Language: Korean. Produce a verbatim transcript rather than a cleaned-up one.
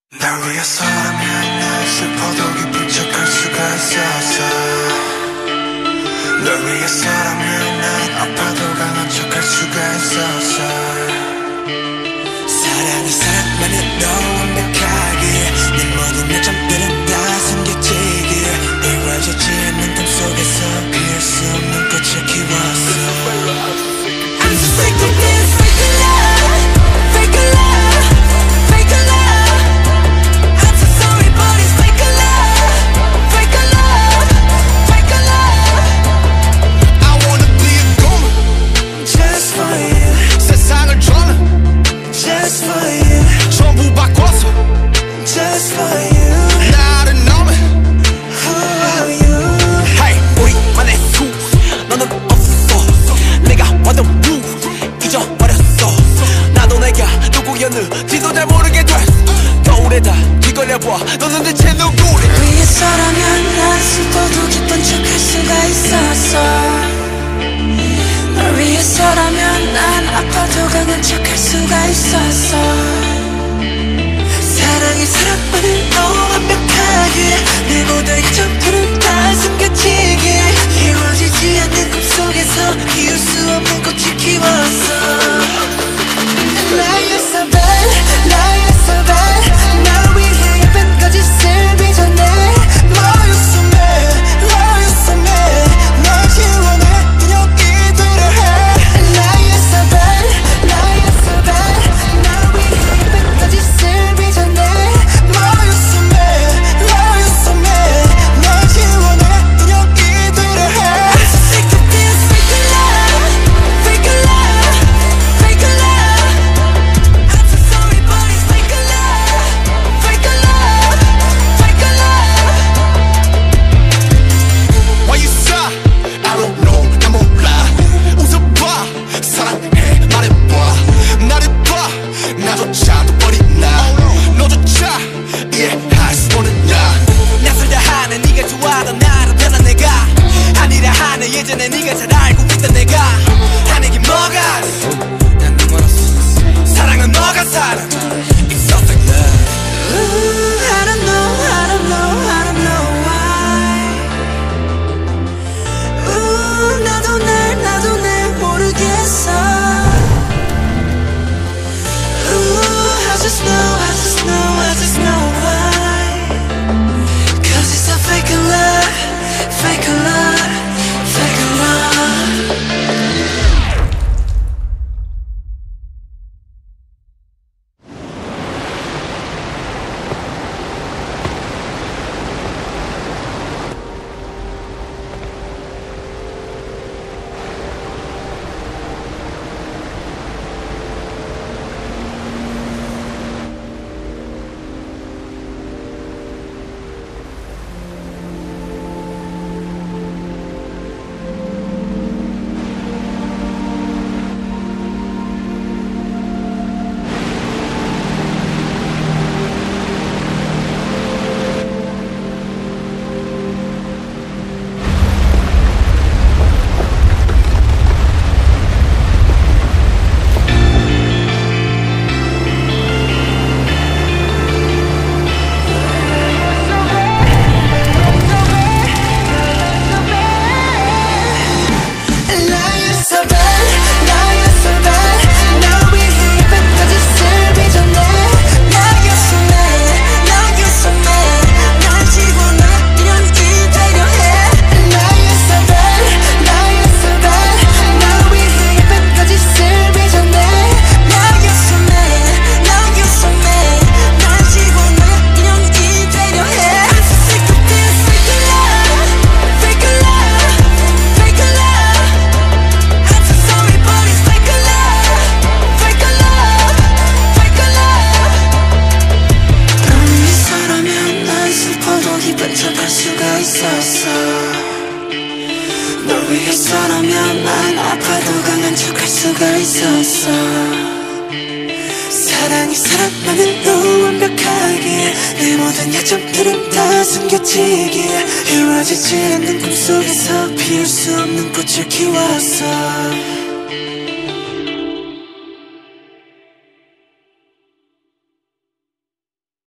날 위해서라면 난 슬퍼도 기쁜 척할 수가 있었어. 널 위해서라면 난 아파도 강한 척할 수가 있었어. 사랑을 사랑만으로 완벽하게 내 모든 요점들은 다 숨겨지게 이루어지지 않는 꿈속에서 피울 수 없는 꽃을 키웠어. I'm so sick of this fake love, fake love, fake love. I'm so sorry but it's fake love, fake love, fake love. I wanna be a goner just for you. 세상을 drown just for you. 전부 바꿔서 just for you. 나를 너무 who are you? Hey, 우리만의 수 너는 없어. 내가 완전 무 잊어버렸어. 나도 내가 누구였는지도 잘 모르게 됐어. 거울에다 뒤걸려봐 너는 대체 누구래? 위해서라면 난 슬퍼도 기쁜 척할 수가 있었어. 널 위해서라면 난 아파도 강한 척할 수가 있었어. 사랑이 사랑만으로 완벽하게 내 모든 이점들은 다 숨겨지게 이루어지지 않는 꿈속에서 피울 수 없는 꽃을 키웠어. Lie so bad, lie so bad. 날 위해 예쁜까지 쓸기 전에 Love you so bad, love you so bad. 널 지원해 그냥 이대로 해. Lie so bad, lie so bad. 날 위해 예쁜까지 쓸기 전에 Love you so bad, love you so bad. 널 지원해 그냥 이대로 해. I'm so sick of this fake love, fake love, fake love. I'm so sorry but it's fake love, fake love, fake love. Why you sigh? I don't know 나 몰라. 웃어봐 사랑해 말해봐. 나를 봐 나조차도 버린 나 너조차 이해할 수 없는 나. 낯설다 하는 네가 좋아하던 나로 변한 내가 아니라 하는 예전에 네가 잘 알고 있던 내가 하는 게 뭐가 난네 멀었어. 사랑은 너가 살아. It's so fake love. Ooh, I don't know, I don't know, I don't know why. Ooh, 나도 날, 나도 날 모르겠어. Ooh, I just know, I just know, I just know why. Cause it's a fake love, fake love, fake love. Lie so bad, lie so bad. 날 위해 예쁜까지 쓸기 전에 Lie so mad, lie so mad. 날 지워놔 그냥 이대로 해. Lie so bad, lie so bad. 날 위해 예쁜까지 쓸기 전에 Lie so mad, lie so mad. 날 지워놔 그냥 이대로 해. I'm so sick of this fake love, fake love, fake love. I'm so sorry but it's fake love, fake love, fake love. 널 위해서라면 난 슬퍼도 기쁜 척할 수가 있었어. 널 위해서라면 난 아파도 강한 척할 수가 있었어. 사랑이 사랑만으로 완벽하게 내 모든 약점들은 다 숨겨지게 이루어지지 않는 꿈속에서 피울 수 없는 꽃을 키웠어.